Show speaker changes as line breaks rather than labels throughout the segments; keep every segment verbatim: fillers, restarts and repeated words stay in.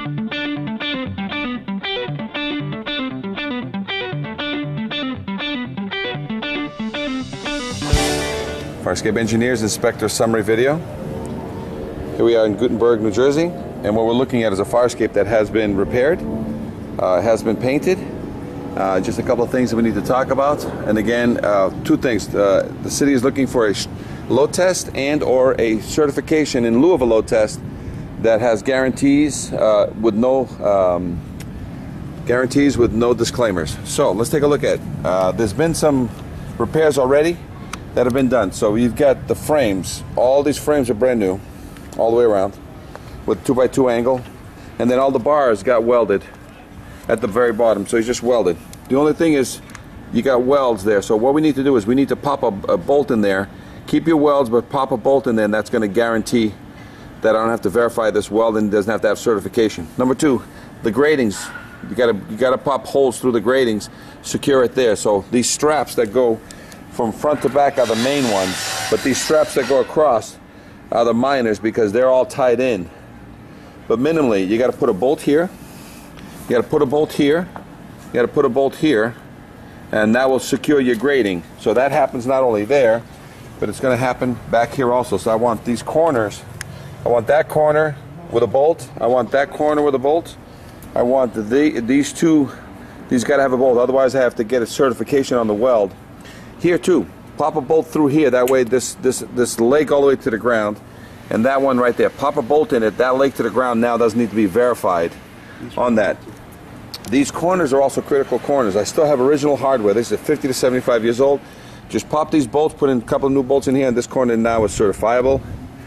Farscape Engineers Inspector Summary Video. Here we are in Gutenberg, New Jersey, and what we're looking at is a fire escape that has been repaired, uh, has been painted. Uh, just a couple of things that we need to talk about. And again, uh, two things. Uh, the city is looking for a load test and or a certification in lieu of a load test that has guarantees uh, with no um, guarantees with no disclaimers. So let's take a look at. Uh, there's been some repairs already that have been done. So you've got the frames. All these frames are brand new, all the way around, with two by two angle, and then all the bars got welded at the very bottom. So he's just welded. The only thing is, you got welds there. So what we need to do is we need to pop a, a bolt in there. Keep your welds, but pop a bolt in there, and that's going to guarantee that I don't have to verify this weld and doesn't have to have certification. Number two, the gratings. You got to you got to pop holes through the gratings, secure it there. So these straps that go from front to back are the main ones, but these straps that go across are the minors because they're all tied in. But minimally, you got to put a bolt here, you got to put a bolt here, you got to put a bolt here, and that will secure your grating. So that happens not only there, but it's going to happen back here also. So I want these corners, I want that corner with a bolt, I want that corner with a bolt, I want the, these two, these got to have a bolt, otherwise I have to get a certification on the weld. Here too, pop a bolt through here, that way this this this leg all the way to the ground, and that one right there, pop a bolt in it, that leg to the ground now doesn't need to be verified on that. These corners are also critical corners. I still have original hardware. This is fifty to seventy-five years old. Just pop these bolts, put in a couple of new bolts in here, and this corner now is certifiable.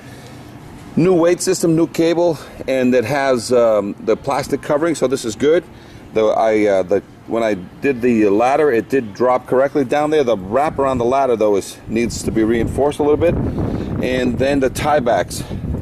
New weight system, new cable, and it has um, the plastic covering, so this is good. The, I, uh, the, when I did the ladder, it did drop correctly down there. The wrap around the ladder, though, is, needs to be reinforced a little bit. And then the tiebacks.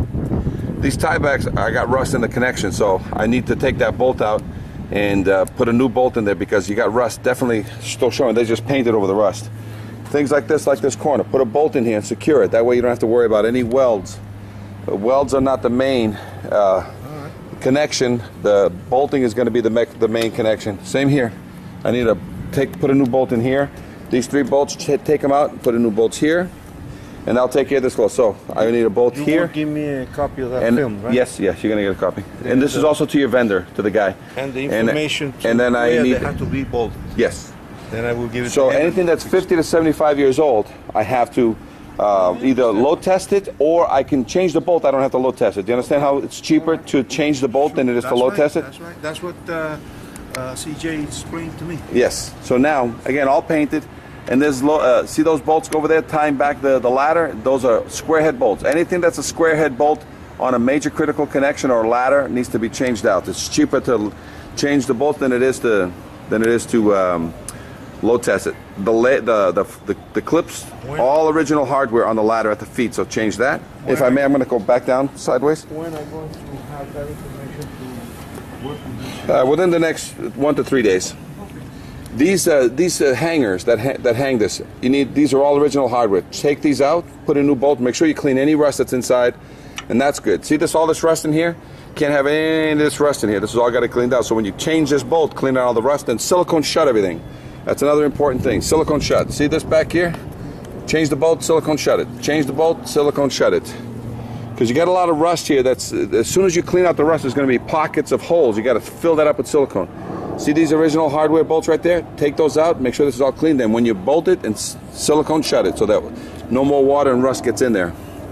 These tiebacks, I got rust in the connection, so I need to take that bolt out and uh, put a new bolt in there because you got rust definitely still showing. They just painted over the rust. Things like this, like this corner. Put a bolt in here and secure it. That way you don't have to worry about any welds. The welds are not the main uh, connection. The bolting is going to be the, me the main connection. Same here. I need to take put a new bolt in here. These three bolts, take them out and put a new bolts here, and I'll take care of this close. So I need a bolt
you
here.
You will give me a copy of that
and
film, right?
Yes, yes, you're going to get a copy. And, and this is also to your vendor, to the guy.
And the information.
And,
to
and then I need.
They have to be bolted.
Yes.
Then I will give it.
So
to him.
anything that's fifty to seventy-five years old, I have to. Uh, either load test it, or I can change the bolt. I don't have to load test it. Do you understand how it's cheaper to change the bolt than it is to load test it?
That's right. That's what uh, uh, C J explained to me.
Yes. So now, again, all painted, and there's uh, see those bolts over there tying back the the ladder. Those are square head bolts. Anything that's a square head bolt on a major critical connection or ladder needs to be changed out. It's cheaper to change the bolt than it is to than it is to. Um, Load test it. The, the, the, the, the clips, when? all original hardware on the ladder at the feet, so change that. When if I may, I'm going to go back down sideways.
When are you going to have that information to work with this?
Uh, within the next one to three days. Okay. These, uh, these uh, hangers that, ha that hang this, you need, these are all original hardware. Take these out, put a new bolt, make sure you clean any rust that's inside, and that's good. See this, all this rust in here? Can't have any of this rust in here. This is all got to cleaned out. So when you change this bolt, clean out all the rust, and silicone shut everything. That's another important thing. Silicone shut. See this back here? Change the bolt, silicone shut it. Change the bolt, silicone shut it. Because you got a lot of rust here. That's as soon as you clean out the rust, there's going to be pockets of holes. You got to fill that up with silicone. See these original hardware bolts right there? Take those out. Make sure this is all clean. Then when you bolt it, and silicone shut it so that no more water and rust gets in there.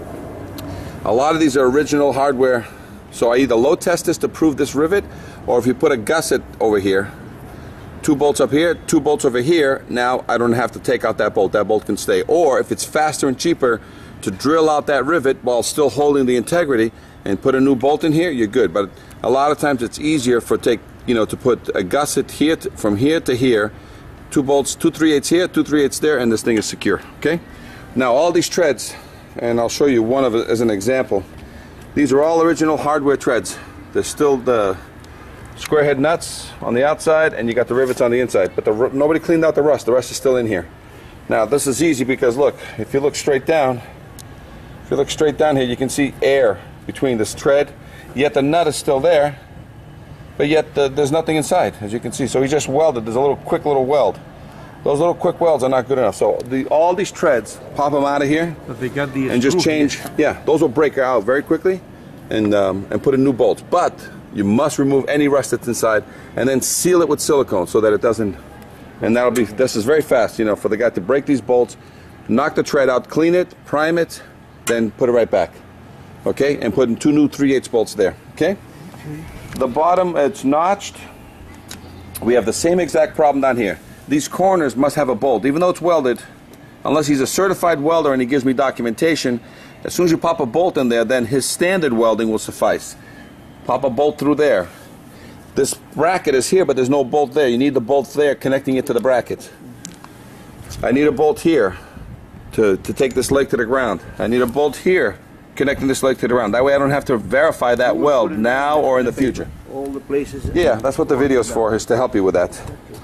A lot of these are original hardware. So I either load test this to prove this rivet, or if you put a gusset over here. Two bolts up here, two bolts over here, now I don't have to take out that bolt. That bolt can stay. Or if it's faster and cheaper to drill out that rivet while still holding the integrity and put a new bolt in here, you're good. But a lot of times it's easier for take, you know, to put a gusset here to, from here to here, two bolts, two three eighths here, two three eighths there, and this thing is secure. Okay? Now all these treads, and I'll show you one of it as an example. These are all original hardware treads. They're still the square head nuts on the outside, and you got the rivets on the inside, but the, nobody cleaned out the rust. The rust is still in here. Now this is easy because look, if you look straight down, If you look straight down here, you can see air between this tread, yet the nut is still there, but yet uh, there's nothing inside, as you can see. So he just welded. There's a little quick little weld. Those little quick welds are not good enough. So the, all these treads, pop them out of here,
But they got the
and just
screw
change.
here.
Yeah, those will break out very quickly, and um, and put in new bolts. But you must remove any rust that's inside, and then seal it with silicone so that it doesn't. And that'll be. This is very fast, you know, for the guy to break these bolts, knock the tread out, clean it, prime it, then put it right back. Okay, and put in two new three eighths bolts there. Okay. The bottom, it's notched. We have the same exact problem down here. These corners must have a bolt, even though it's welded. Unless he's a certified welder and he gives me documentation, as soon as you pop a bolt in there, then his standard welding will suffice. Pop a bolt through there. This bracket is here, but there's no bolt there. You need the bolt there connecting it to the bracket. I need a bolt here to, to take this leg to the ground. I need a bolt here connecting this leg to the ground. That way I don't have to verify that weld now or in the future.
All the places.
Yeah, that's what the video's for, is to help you with that.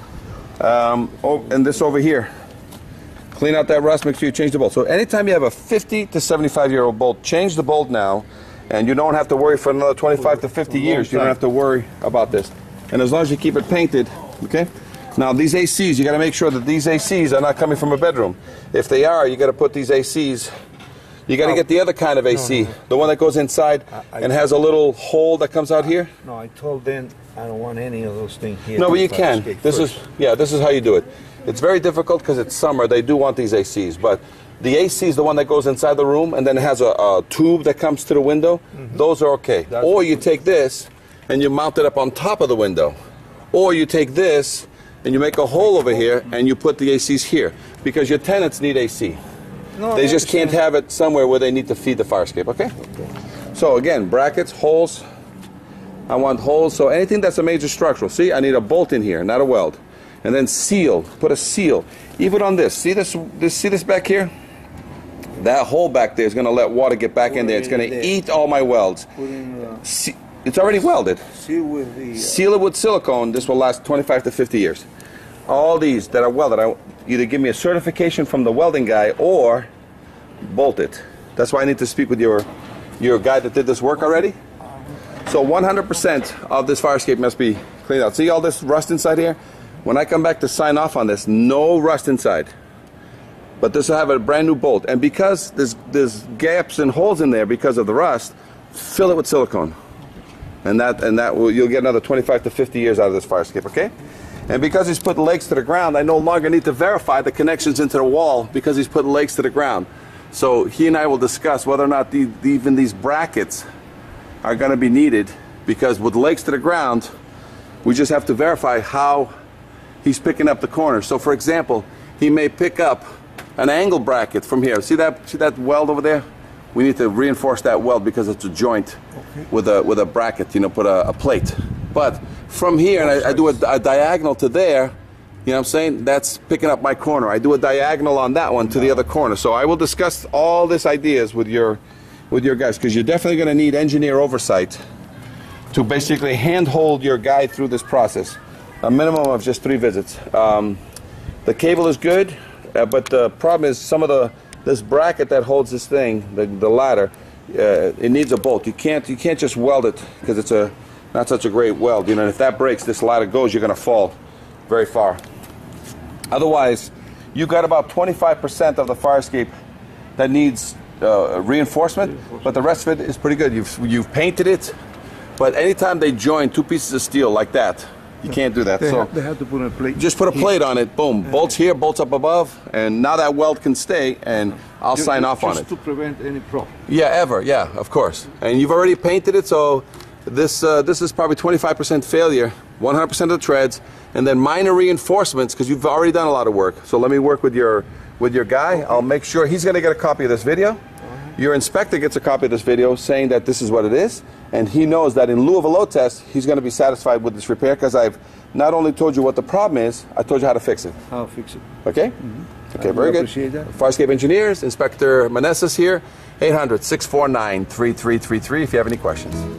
Um, oh, and this over here. Clean out that rust, make sure you change the bolt. So anytime you have a fifty to seventy-five year old bolt, change the bolt now, and you don't have to worry for another twenty-five to fifty years. You don't have to worry about this. And as long as you keep it painted, okay? Now these A Cs, you got to make sure that these A Cs are not coming from a bedroom. If they are, you got to put these A Cs. You got to
Oh.
get the other kind of A C,
No, no, no.
the one that goes inside
I- I-
and has a little hole that comes out here.
No, I told them I don't want any of those things here.
No, but you
Fire
can.
escape
This
first.
is, yeah, this is how you do it. It's very difficult because it's summer. They do want these A Cs, but the A C is the one that goes inside the room and then it has a, a tube that comes to the window. Those are okay.
That's
Or you take this and you mount it up on top of the window. Or you take this and you make a hole over here and you put the A Cs here because your tenants need A C.
No,
They
I
just can't
understand.
have it somewhere where they need to feed the fire escape, okay? So again, brackets, holes. I want holes, so anything that's a major structural. See, I need a bolt in here, not a weld. And then seal, put a seal. Even on this, see this, this see this back here? That hole back there is gonna let water get back in there. It's gonna
There.
eat all my welds.
Put in, uh,
See, it's already welded.
seal with the. Uh,
Seal it with silicone. This will last twenty-five to fifty years. All these that are welded, I, either give me a certification from the welding guy or bolt it. That's why I need to speak with your, your guy that did this work already. So one hundred percent of this fire escape must be cleaned out. See all this rust inside here? When I come back to sign off on this, no rust inside. But this will have a brand new bolt. And because there's, there's gaps and holes in there because of the rust, fill it with silicone. And that, and that will, you'll get another twenty-five to fifty years out of this fire escape, okay? And because he's put legs to the ground, I no longer need to verify the connections into the wall because he's put legs to the ground. So he and I will discuss whether or not the, the, even these brackets are going to be needed, because with legs to the ground, we just have to verify how he's picking up the corners. So for example, he may pick up an angle bracket from here. See that, see that weld over there? We need to reinforce that weld because it's a joint with a with a bracket, you know, put a, a plate. But from here, and I, I do a, a diagonal to there, you know what I'm saying? That's picking up my corner. I do a diagonal on that one to the other corner. So I will discuss all these ideas with your with your guys, because you're definitely going to need engineer oversight to basically handhold your guy through this process. A minimum of just three visits. Um, the cable is good, uh, but the problem is some of the this bracket that holds this thing, the, the ladder, uh, it needs a bolt. You can't you can't just weld it because it's a not such a great weld. You know, and if that breaks, this ladder goes, you're going to fall very far. Otherwise, you got about twenty-five percent of the fire escape that needs uh, reinforcement, but the rest of it is pretty good. You've you've painted it, but anytime they join two pieces of steel like that, you can't do that.
They,
So
ha they have to put a plate.
just put a plate on it, boom, bolts here, bolts up above, and now that weld can stay, and I'll
Ju-
sign
ju-
off on
just
it.
to prevent any problem.
Yeah, ever, yeah, of course. And you've already painted it, so this uh, this is probably twenty-five percent failure, one hundred percent of the treads, and then minor reinforcements because you've already done a lot of work. So let me work with your with your guy. I'll make sure he's going to get a copy of this video. Your inspector gets a copy of this video saying that this is what it is, and he knows that in lieu of a load test, he's going to be satisfied with this repair because I've not only told you what the problem is, I told you how to fix it.
I'll fix it.
Okay?
Mm-hmm.
Okay,
I
very good.
appreciate that.
Fire Escape Engineers, Inspector Manessis here, eight hundred, six four nine, three three three three if you have any questions.